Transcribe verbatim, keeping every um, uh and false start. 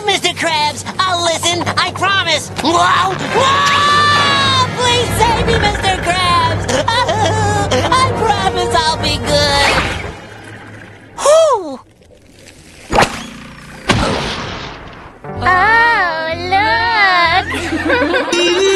Mister Krabs. I'll listen. I promise. Whoa! Whoa! Please save me, Mister Krabs. I promise I'll be good. Whew! Oh, look!